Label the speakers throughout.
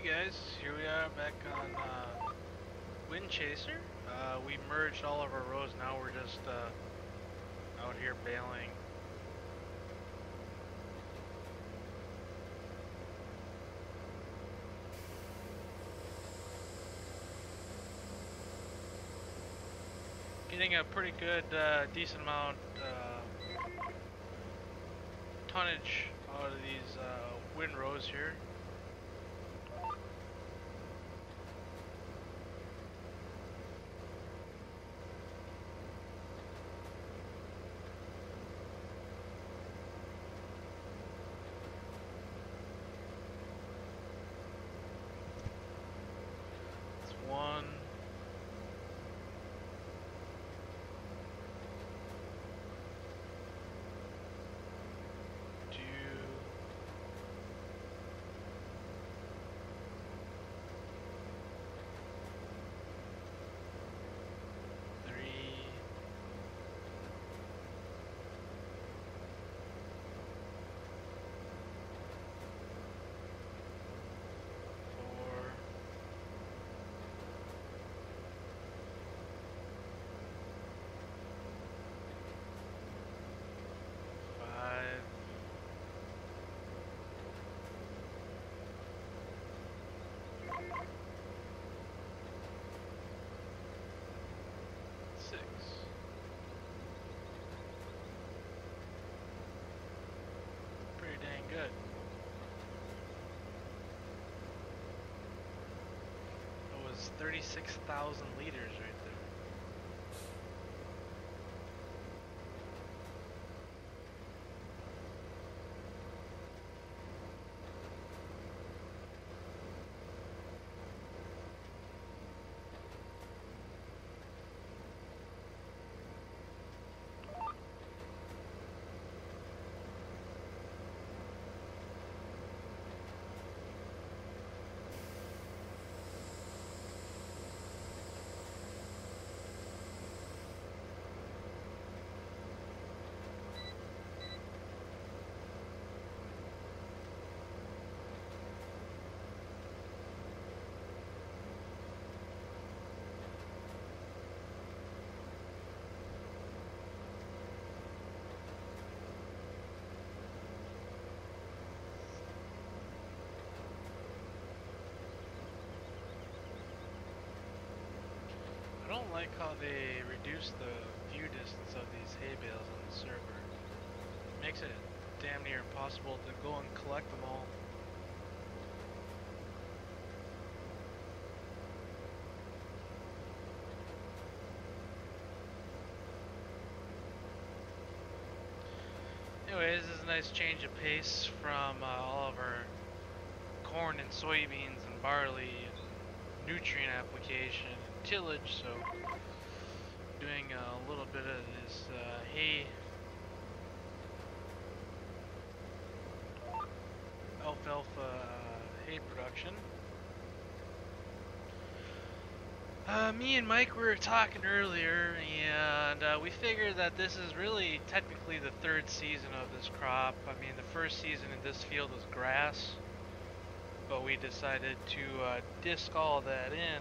Speaker 1: guys, here we are back on Wind Chaser. We merged all of our rows, now we're just out here bailing. Getting a pretty good, decent amount tonnage out of these wind rows here. It's one. Pretty dang good. That was 36,000 liters right there. I don't like how they reduce the view distance of these hay bales on the server. It makes it damn near impossible to go and collect them all. Anyways, this is a nice change of pace from all of our corn and soybeans and barley and nutrient application and tillage, so doing a little bit of this hay, alfalfa hay production. Me and Mike were talking earlier, and we figured that this is really technically the third season of this crop. I mean, the first season in this field was grass, but we decided to disc all that in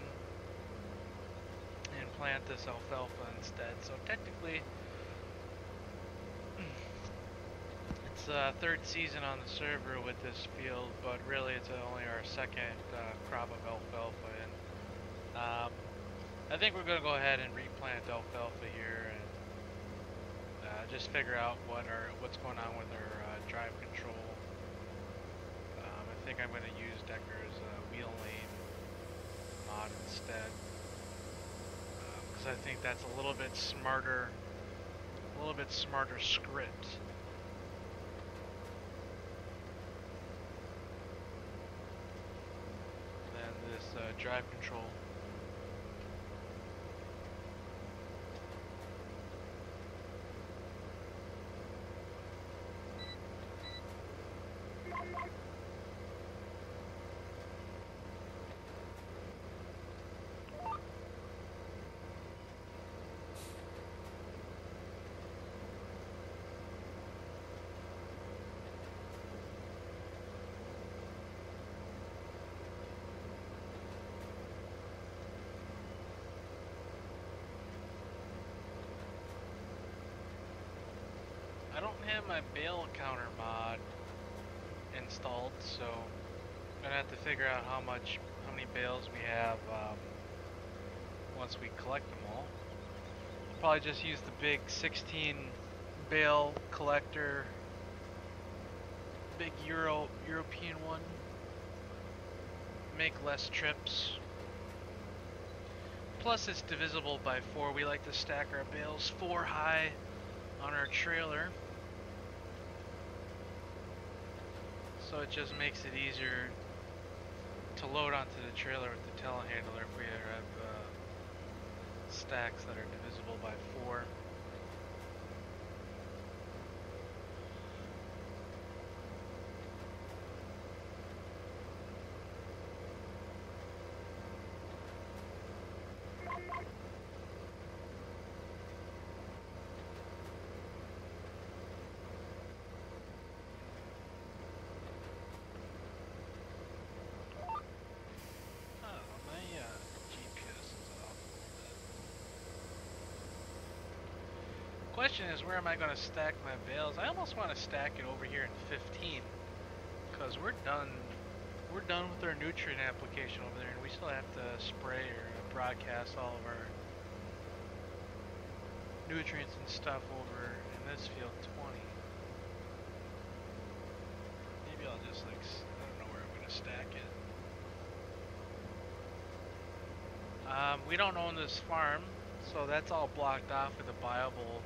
Speaker 1: and plant this alfalfa instead. So technically, it's third season on the server with this field, but really it's only our second crop of alfalfa. And I think we're going to go ahead and replant alfalfa here and just figure out what's going on with our drive control. I think I'm going to use Decker's wheel lane mod instead, because I think that's a little bit smarter script. Than this drive control. don't have my bale counter mod installed, so I'm gonna have to figure out how many bales we have once we collect them all. I'll probably just use the big 16 bale collector, big European one. Make less trips. Plus it's divisible by 4. We like to stack our bales 4 high on our trailer. So it just makes it easier to load onto the trailer with the telehandler if we ever have stacks that are divisible by 4. Question is, where am I going to stack my bales? I almost want to stack it over here in 15, because we're done with our nutrient application over there, and we still have to spray or broadcast all of our nutrients and stuff over in this field 20. Maybe I'll just I don't know where I'm going to stack it. We don't own this farm, so that's all blocked off with a viable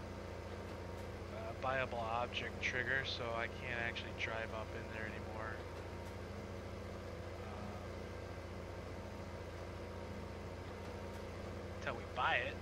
Speaker 1: object trigger, so I can't actually drive up in there anymore. Until we buy it.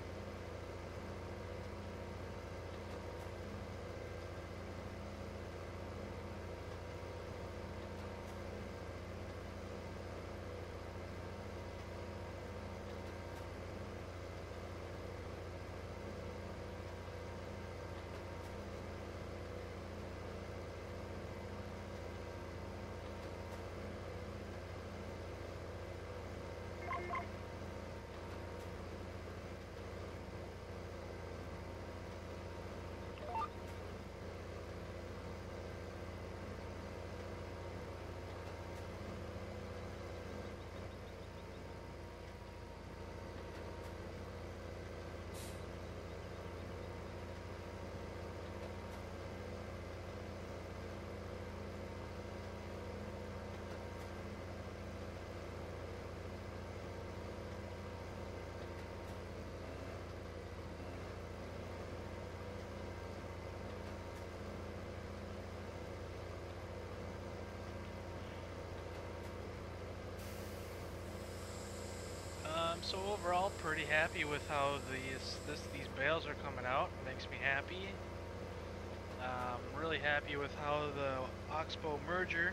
Speaker 1: So overall, pretty happy with how these bales are coming out. Makes me happy. Really happy with how the Oxbow merger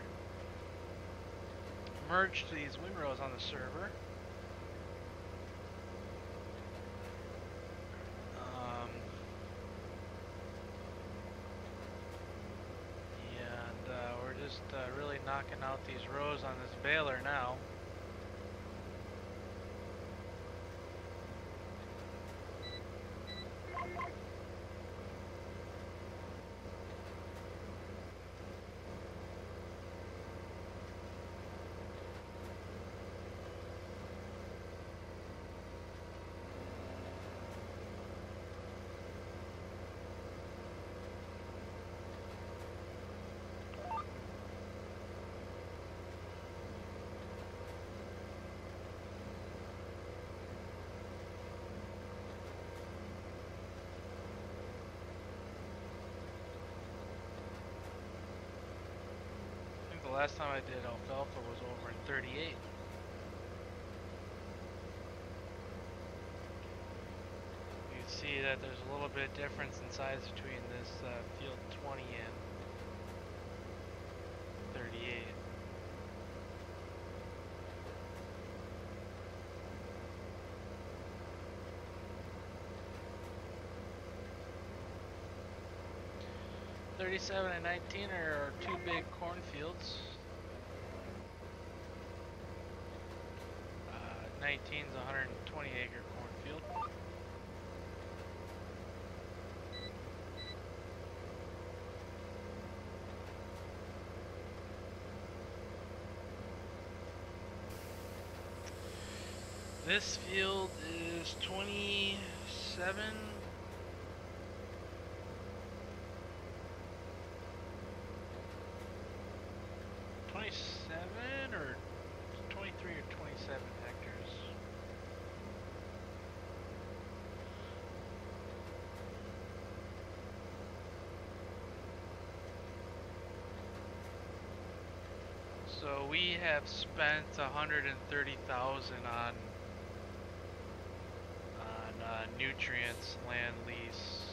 Speaker 1: merged these windrows on the server. We're just really knocking out these rows on this baler now. The last time I did alfalfa was over in 38. You see that there's a little bit difference in size between this field 20 and 38. '37 and 19 are our two big cornfields. 19 is a 120 acre cornfield. This field is 27. Or 23 or 27 hectares. So we have spent 130,000 on nutrients, land lease,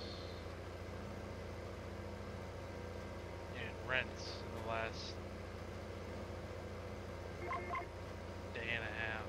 Speaker 1: and rents in the last day and a half.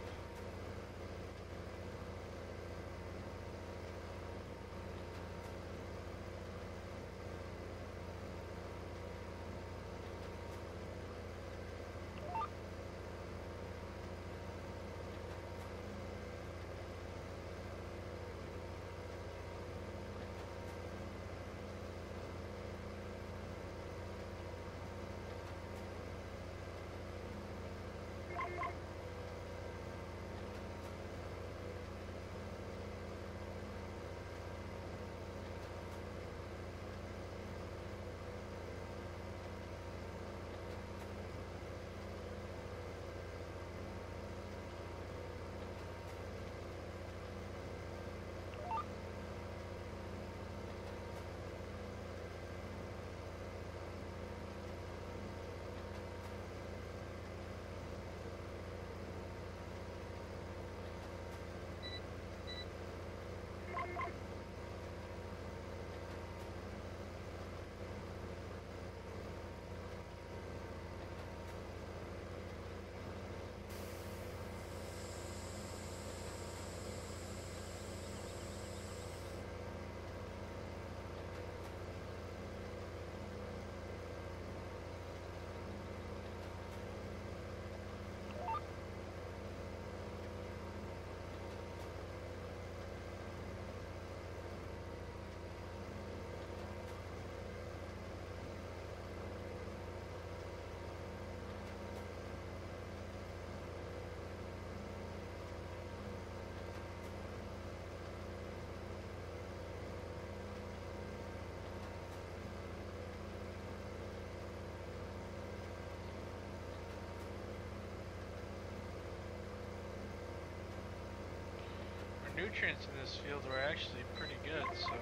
Speaker 1: Nutrients in this field were actually pretty good, so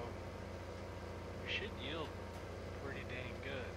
Speaker 1: we should yield pretty dang good.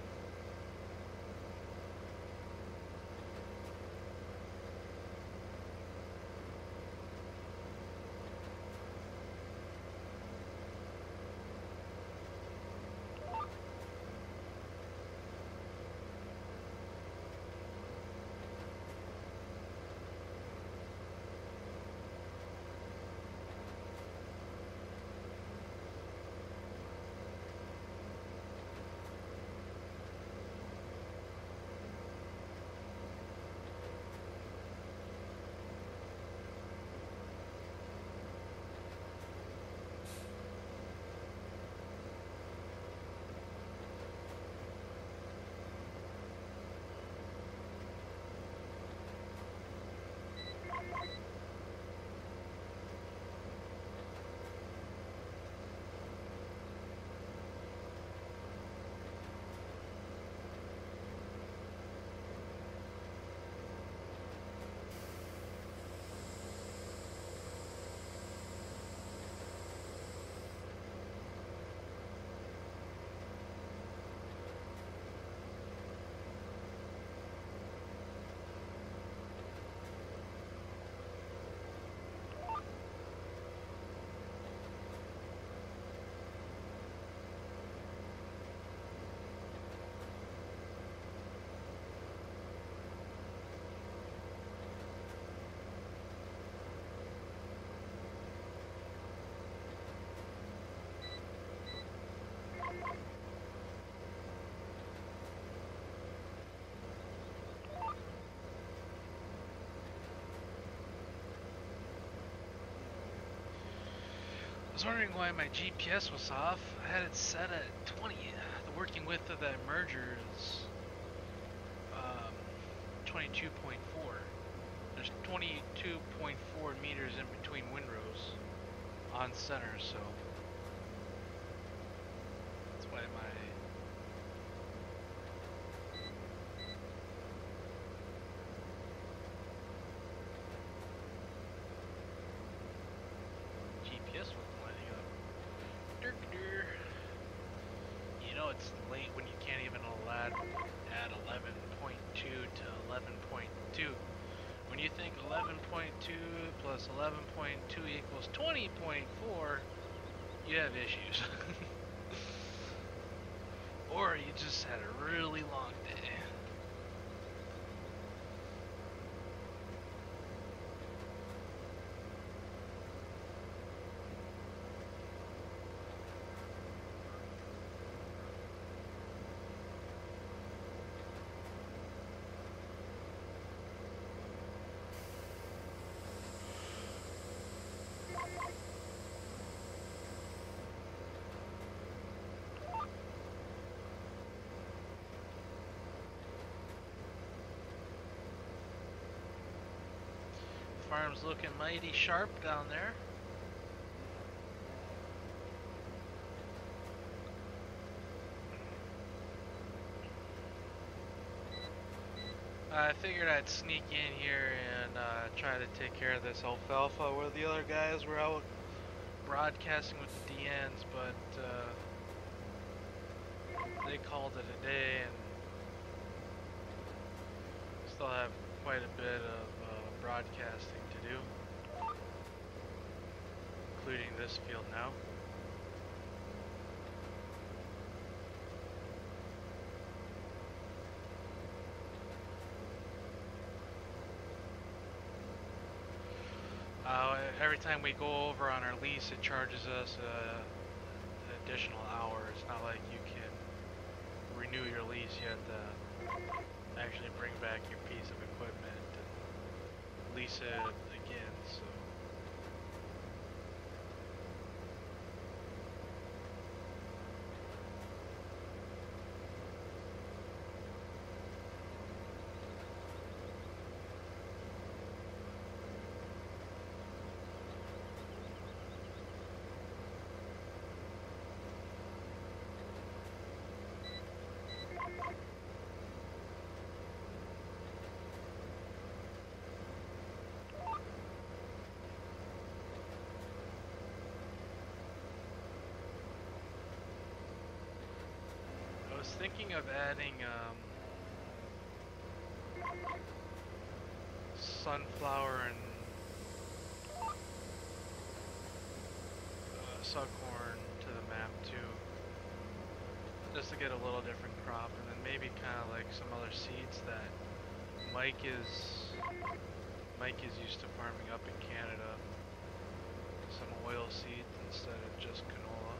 Speaker 1: I was wondering why my GPS was off. I had it set at 20. The working width of that merger is 22.4. There's 22.4 meters in between windrows on center, so that's why my GPS wasn't lighting up. Durk-dur. You know it's late when you can't even add 11.2 to 11.2. When you think 11.2 plus 11.2 equals 20.4, you have issues. Or you just had a really long day. Farm's looking mighty sharp down there. I figured I'd sneak in here and try to take care of this alfalfa where the other guys were out broadcasting with the DNs, but they called it a day and still have quite a bit of broadcasting to do, including this field now. Every time we go over on our lease, it charges us an additional hour. It's not like you can renew your lease. You have to actually bring back your piece of equipment and lease it again. So. I was thinking of adding sunflower and sughorn to the map too, just to get a little different crop, and then maybe kind of like some other seeds that Mike is used to farming up in Canada. Some oil seeds instead of just canola.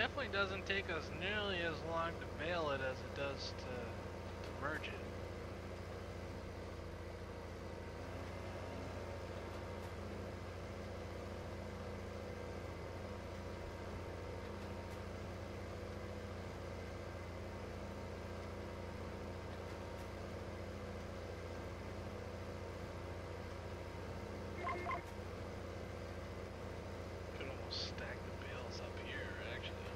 Speaker 1: definitely doesn't take us nearly as long to bale it as it does to merge it. Could almost stack the bales up here, actually.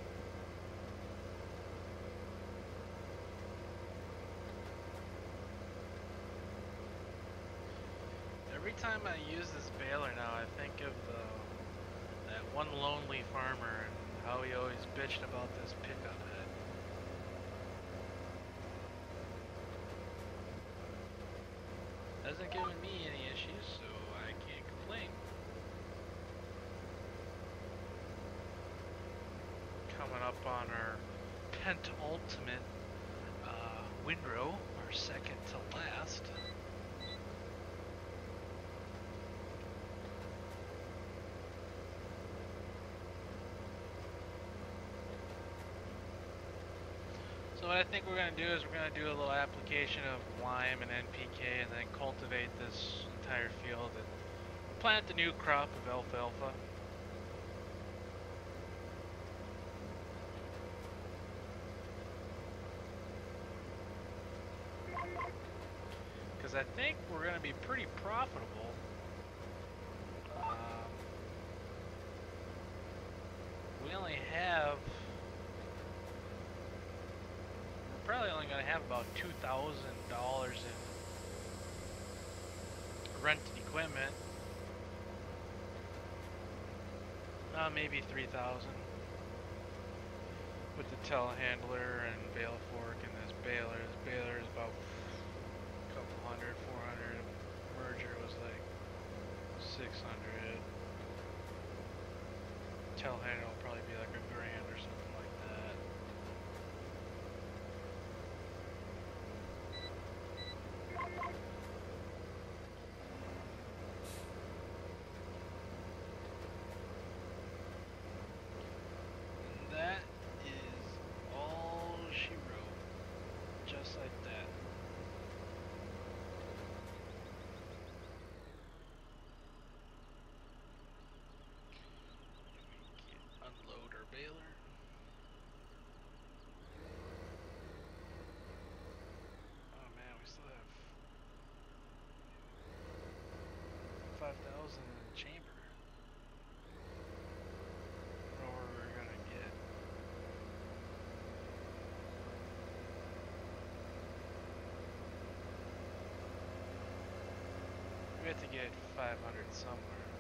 Speaker 1: Every time I use this baler now, I think of that one lonely farmer and how he always bitched about this pickup head. Hasn't given me any issues, so I can't complain. Coming up on our penultimate windrow, our second to last. So what I think we're going to do is we're going to do a little application of lime and NPK and then cultivate this entire field and plant the new crop of alfalfa. Because I think we're going to be pretty profitable. We only have... probably only going to have about $2,000 in rented equipment. Maybe $3,000 with the telehandler and bale fork and this baler. This baler is about a couple hundred, 400. Merger was like 600. Telehandler will probably be like $1,000 or something like that. That is all she wrote, just like that. Unload our baler. Oh man, we still have 5,000 in the chamber. I don't know where we're gonna get. We have to get 500 somewhere.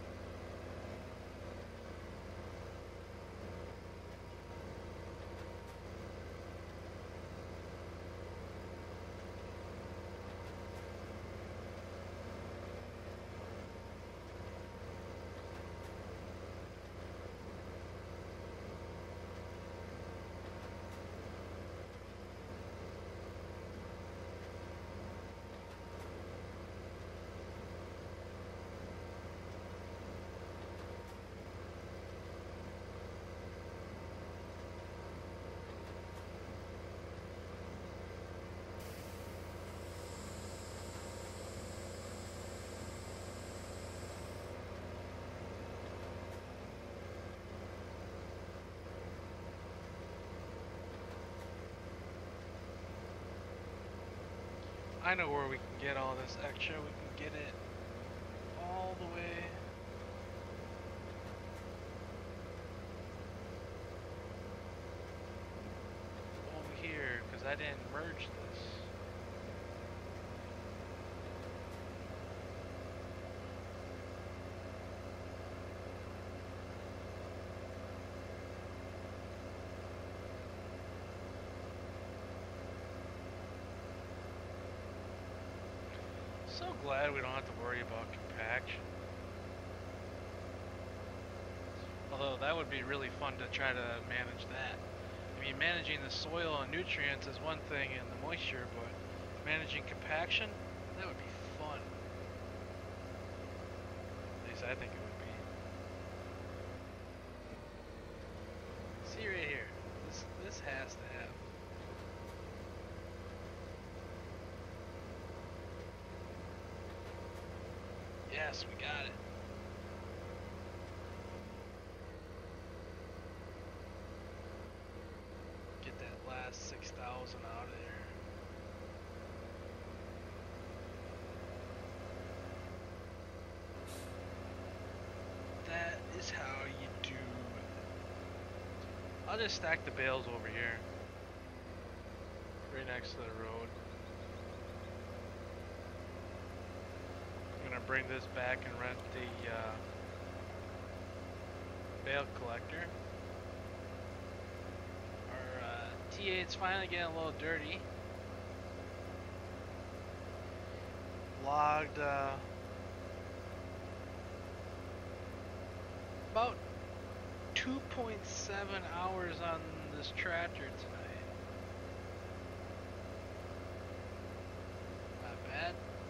Speaker 1: I know where we can get all this extra. We can get it all the way over here because I didn't merge this. So glad we don't have to worry about compaction. Although that would be really fun to try to manage that. I mean, managing the soil and nutrients is one thing and the moisture, but managing compaction, that would be fun. At least I think it would be. See right here. This has to happen. Yes, we got it. Get that last 6,000 out of there. That is how you do it. I'll just stack the bales over here. Right next to the road. I'm gonna bring this back and rent the bale collector. Our T8's finally getting a little dirty. Logged about 2.7 hours on this tractor tonight. Not bad.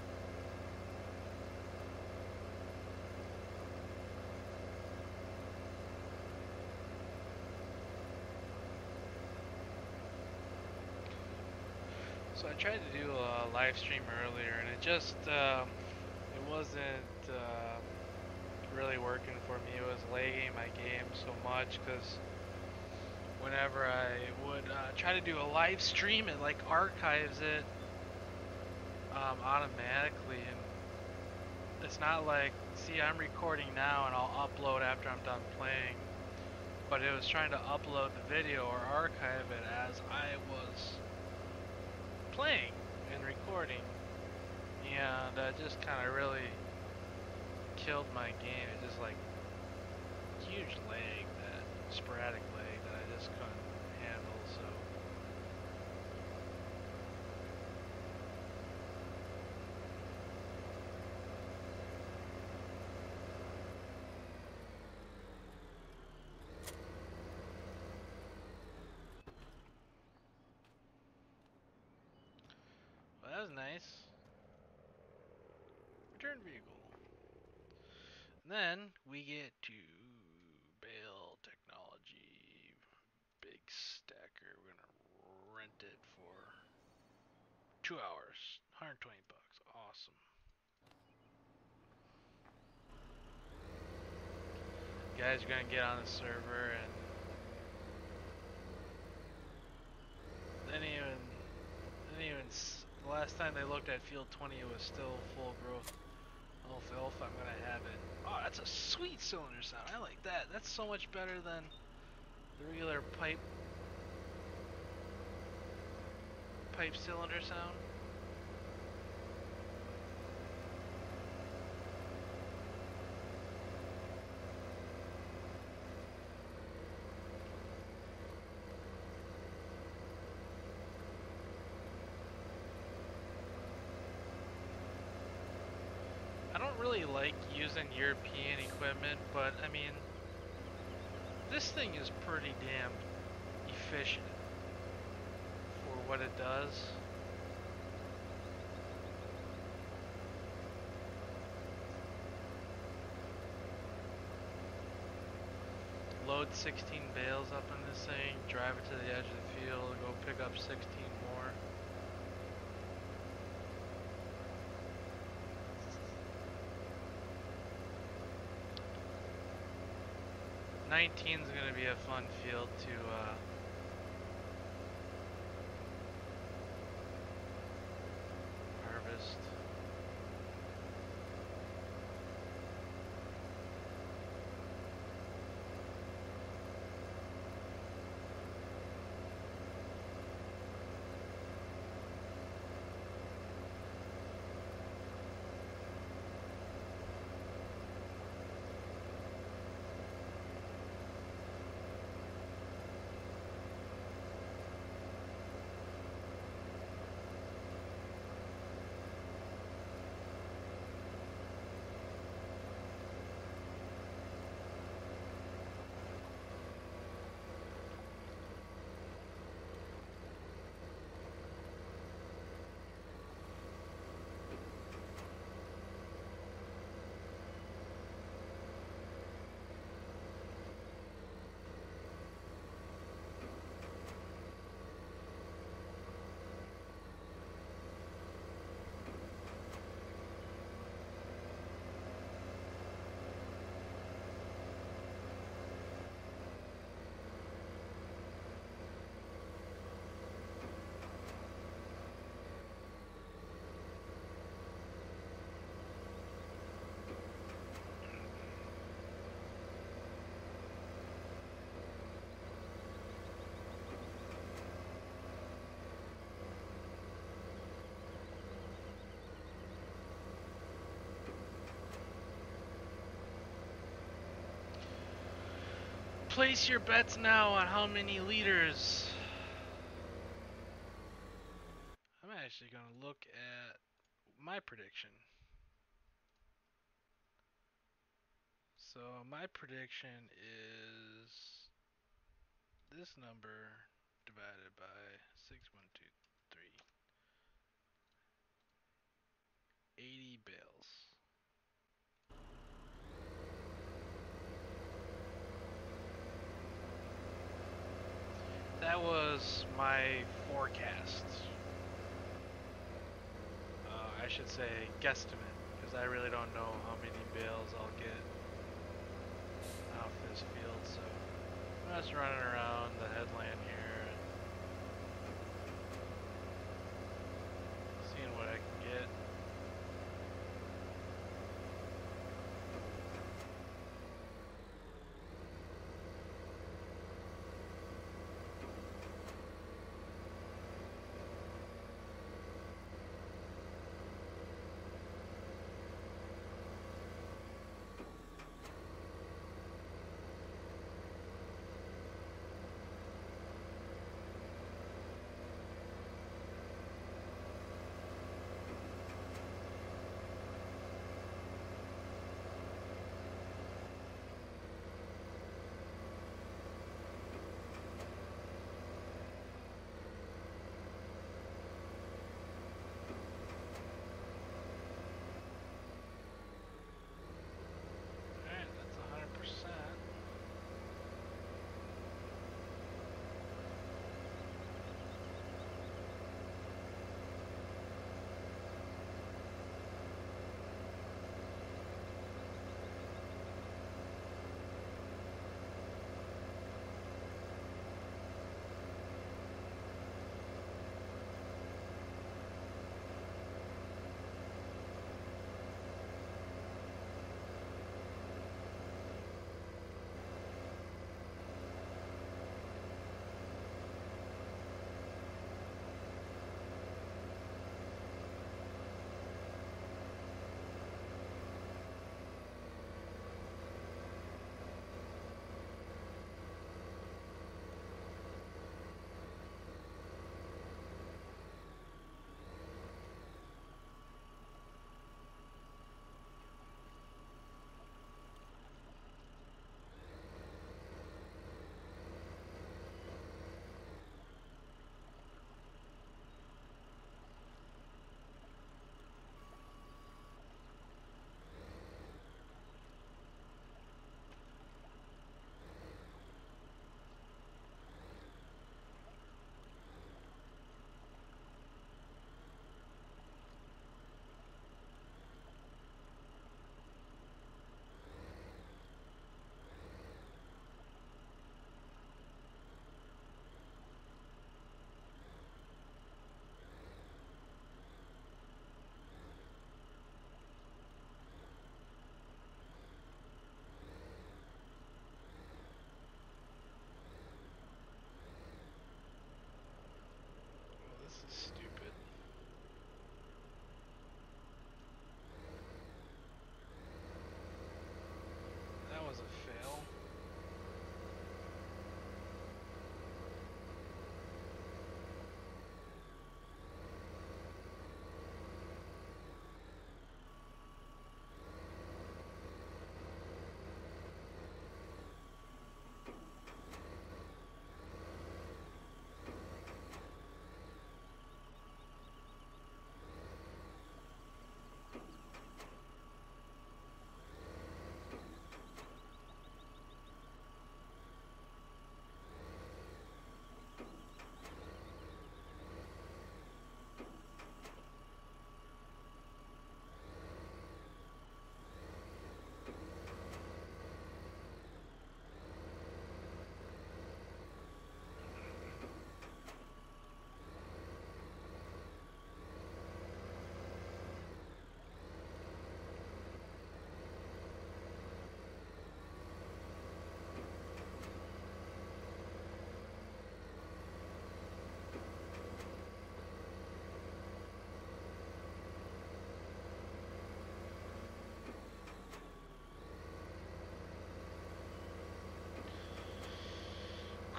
Speaker 1: So I tried to do a live stream earlier, and it just it wasn't really working for me. It was lagging my game so much because whenever I would try to do a live stream, it like archives it automatically, and it's not like, see, I'm recording now and I'll upload after I'm done playing, but it was trying to upload the video or archive it as I was playing and recording, and that just kind of really killed my game. It just like huge lag, that sporadic lag that I just couldn't handle. So well, that was nice. Return vehicle. And then we get to bale technology, big stacker. We're gonna rent it for 2 hours, 120 bucks. Awesome. Guys are gonna get on the server, and the last time they looked at field 20, it was still full growth. Alfalfa, I'm gonna have it. Oh, that's a sweet cylinder sound. I like that. That's so much better than the regular pipe cylinder sound. I don't really like using European equipment, but I mean, this thing is pretty damn efficient for what it does. Load 16 bales up in this thing, drive it to the edge of the field, go pick up 16 more. Nineteen's gonna be a fun field to harvest. place your bets now on how many liters. I'm actually going to look at my prediction. So my prediction is this number divided by 6,123. 80 bales. That was my forecast. I should say guesstimate, because I really don't know how many bales I'll get off this field. So I'm just running around the headland here and seeing what I can get.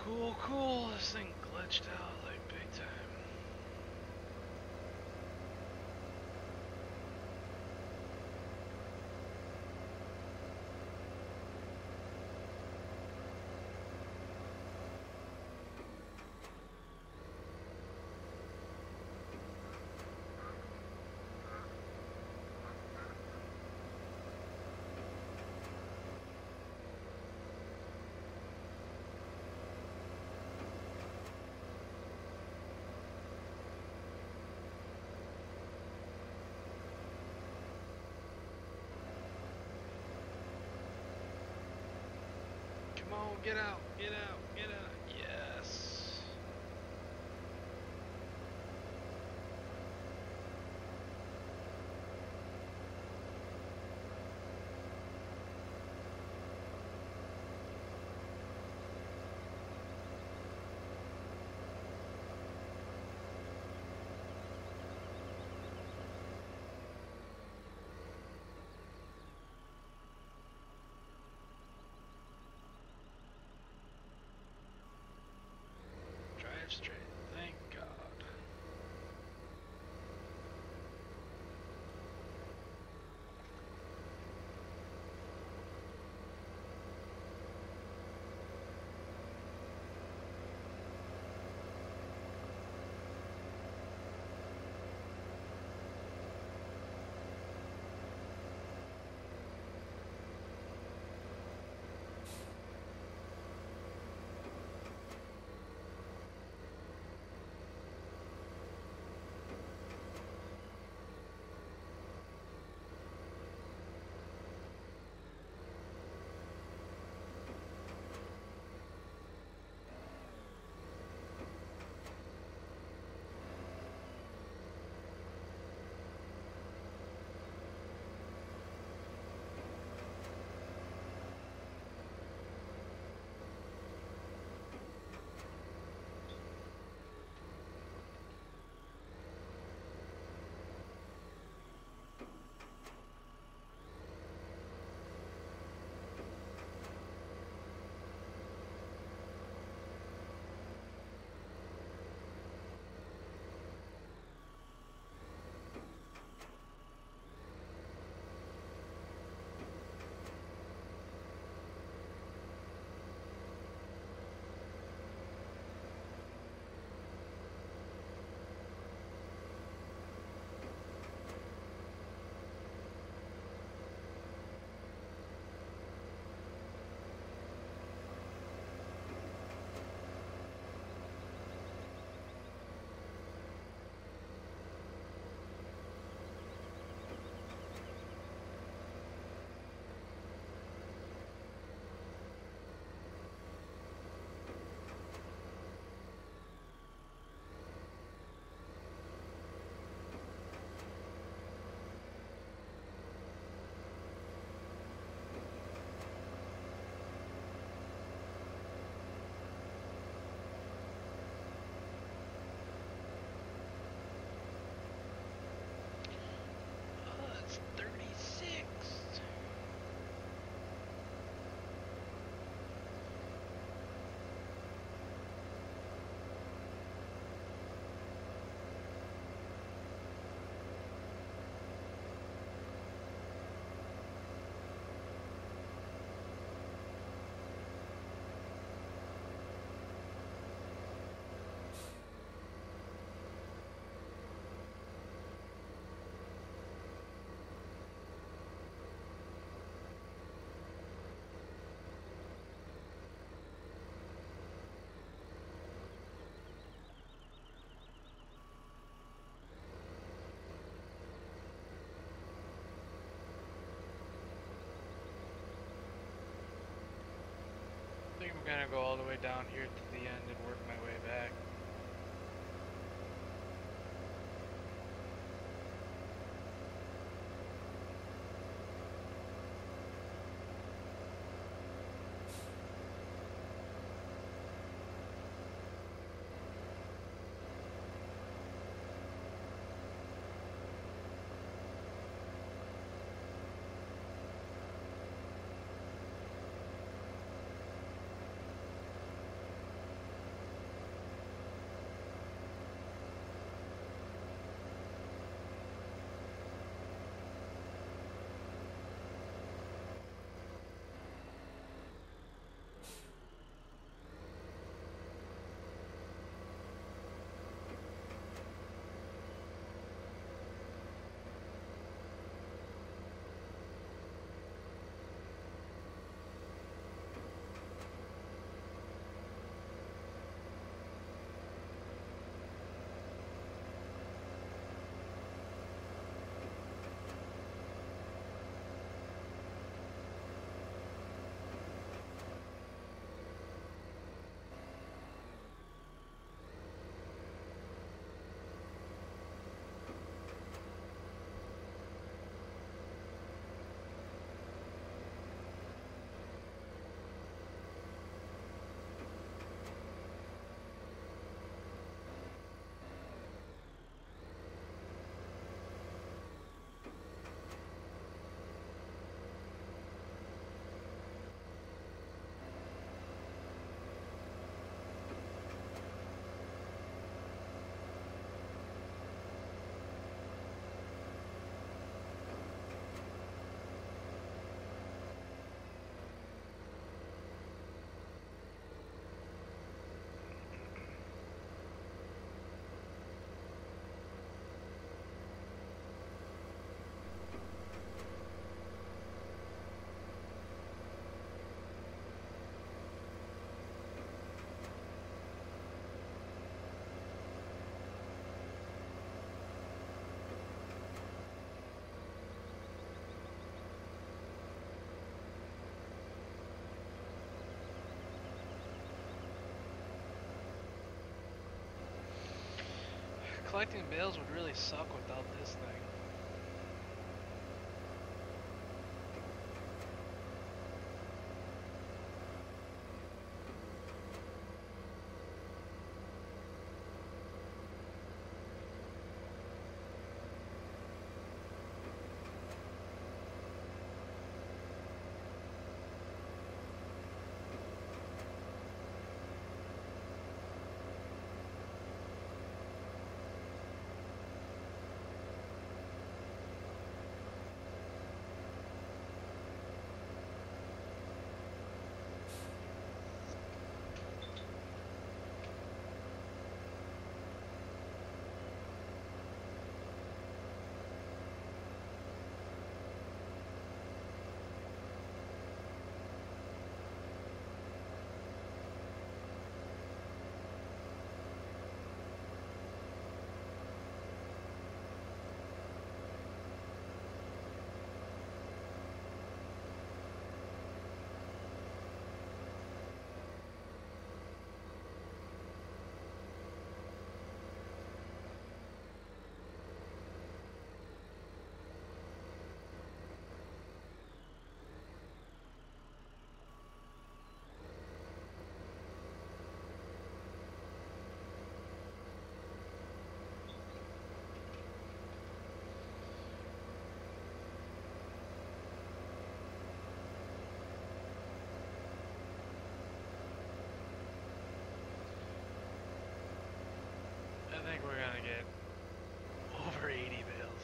Speaker 1: Cool, cool. This thing glitched out like big time. Come on, get out, get out, get out. Yes. Drive straight. Thank God. Oh, it's 36. I think I'm gonna go all the way down here to the end and work my way back.
Speaker 2: collecting bales would really suck without this thing.
Speaker 1: I think we're gonna get over 80 bales.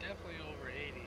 Speaker 2: definitely over 80.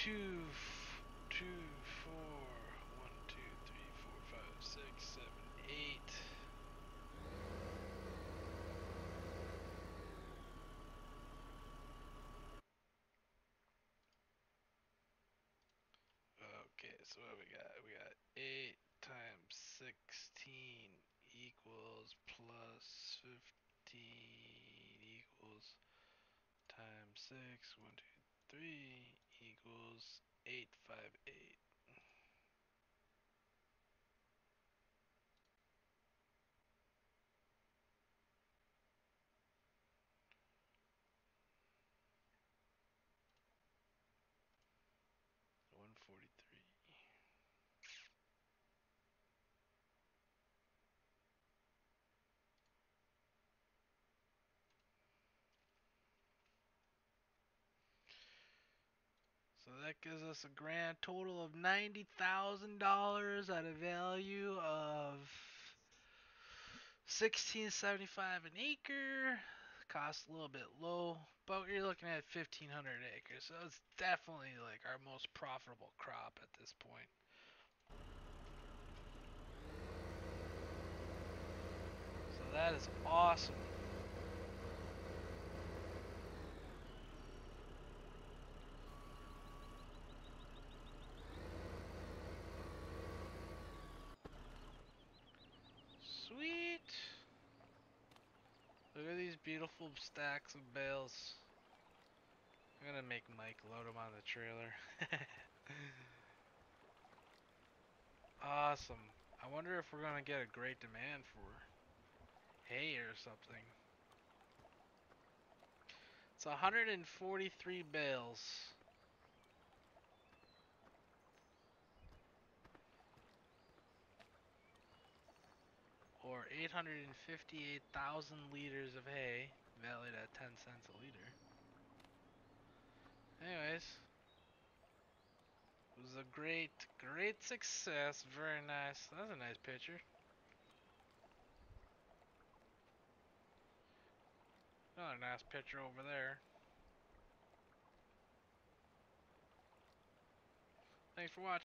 Speaker 2: two, four, 1, 2, 3, 4, 5, 6, 7, 8. Okay, so what we got? We got 8 times 16 equals plus 15 equals times 6, 1, 2, 3 equals 858. So 143. So that gives us a grand total of $90,000 at a value of 1675 an acre. Cost a little bit low, but you're looking at 1,500 acres. So it's definitely like our most profitable crop at this point. So that is awesome. Sweet. Look at these beautiful stacks of bales. I'm gonna make Mike load them on the trailer. Awesome. I wonder if we're gonna get a great demand for hay or something. It's 143 bales. Or 858,000 liters of hay, valued at 10 cents a liter. Anyways, it was a great, great success. Very nice. That's a nice picture. Another nice picture over there. Thanks for watching.